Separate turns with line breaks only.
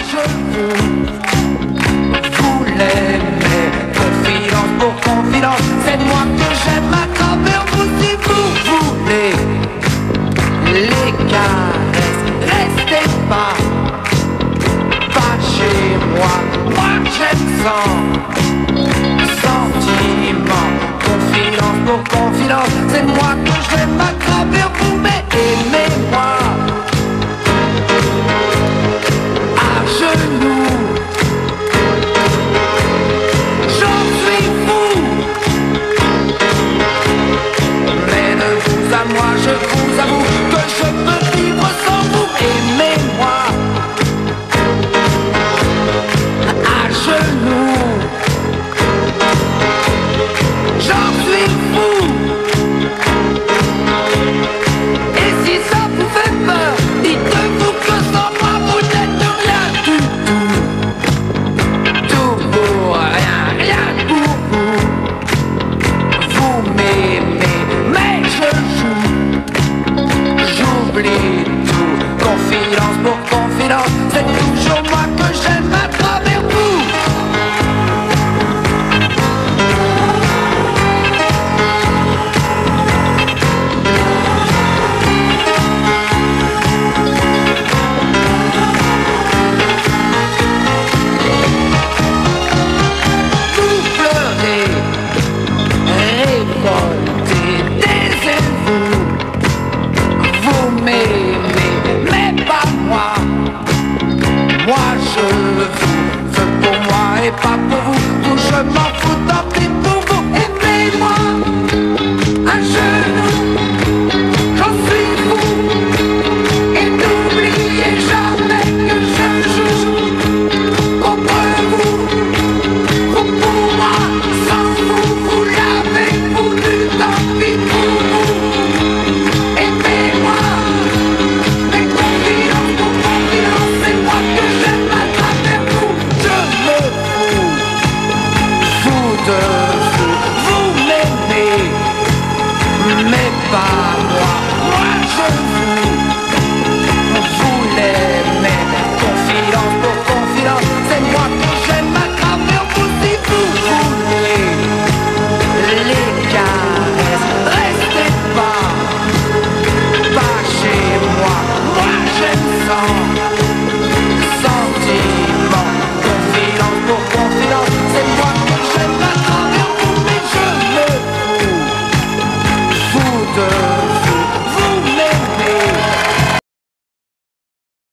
je vous l'aimez. Confidence pour confidence, c'est moi que j'aime à travers vous si vous voulez. Les caresses, restez pas chez moi, moi j'aime sans sentiment. Confidence pour confidence, c'est moi que je vais m'attraper vous, mais aimez-moi à genoux. J'en suis fou, mais de vous à moi je vous avoue que je peux vivre sans vous. Aimez-moi genoux, j'en suis fou. Et si ça vous fait peur, dites-vous que sans moi vous n'êtes rien du tout. Tout pour rien, rien pour vous. Vous m'aimez, mais je joue. J'oublie tout, confidence pour confidence.